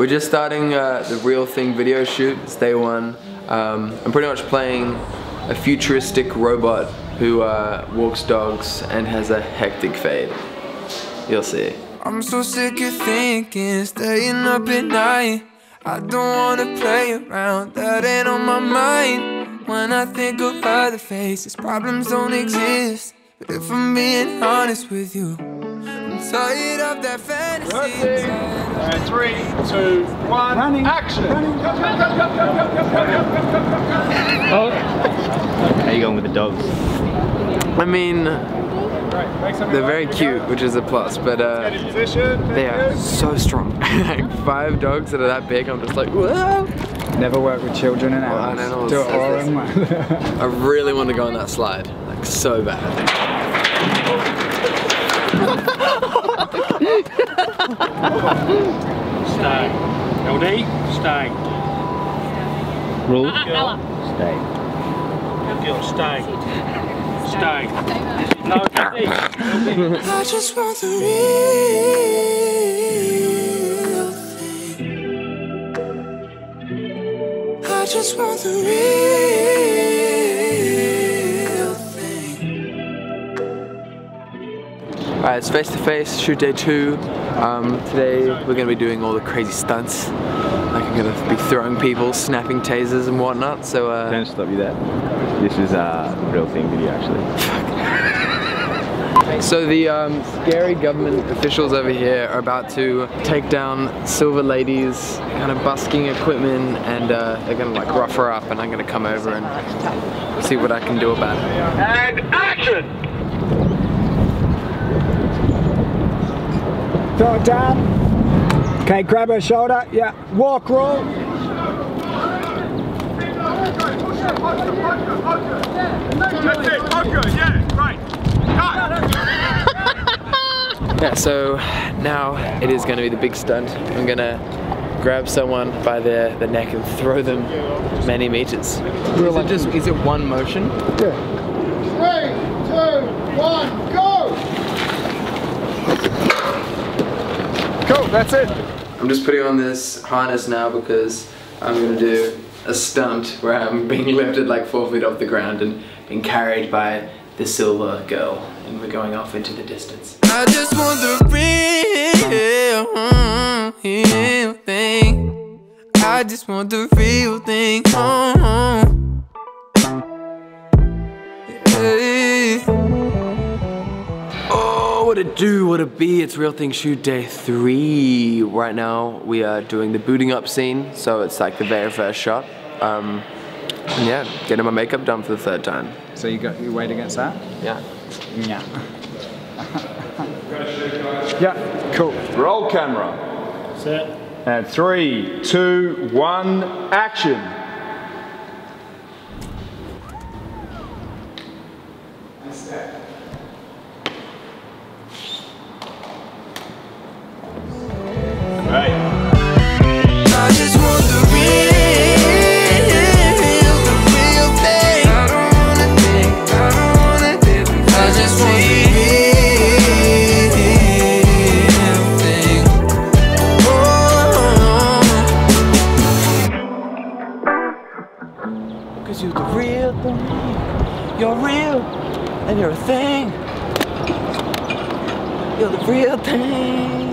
We're just starting the Real Thing video shoot. It's day one. I'm pretty much playing a futuristic robot who walks dogs and has a hectic fade. You'll see. I'm so sick of thinking, staying up at night. I don't wanna play around, that ain't on my mind. When I think of other faces, problems don't exist. But if I'm being honest with you, I'm tired of that fantasy. 3, 2, 1, running. Action! How are you going with the dogs? I mean, they're very cute, which is a plus, but they are so strong. Like 5 dogs that are that big, I'm just like, whoa! Never work with children and animals. Do it all in one. I really want to go on that slide, like so bad. Stay. LD, stay. Rule? Girl. Stay. Good girl, stay. Stay. No, LD. I just want the real thing. I just want the real thing. Alright, it's face to face, shoot day 2. Today we're going to be doing all the crazy stunts. Like I'm going to be throwing people, snapping tasers and whatnot, so Can I stop you there? This is a Real Thing video actually. So the scary government officials over here are about to take down Silver Lady's kind of busking equipment, and they're gonna like rough her up, and I'm gonna come over and see what I can do about it. And action! Throw it down. Okay, grab her shoulder. Yeah, walk, roll. That's it, okay, yeah, right. Yeah, so now it is going to be the big stunt. I'm going to grab someone by the neck and throw them many meters. Is it one motion? Yeah. 3, 2, 1, go! Cool, that's it. I'm just putting on this harness now because I'm going to do a stunt where I'm being lifted like 4 feet off the ground and being carried by the silver girl, and we're going off into the distance. I just want the real thing. I just want the real thing. Yeah. Oh, what it do, what it be? It's Real Thing shoot day 3. Right now we are doing the booting up scene, so it's like the very first shot. And yeah, getting my makeup done for the 3rd time. So you got your weight against that? Yeah. Yeah. Yeah, cool. Roll camera. Set. And 3, 2, 1, action. Right. I just want the real thing. I don't wanna think, I don't wanna think. I just want the real thing. Cause you're the real thing. You're real, and you're a thing. You're the real thing.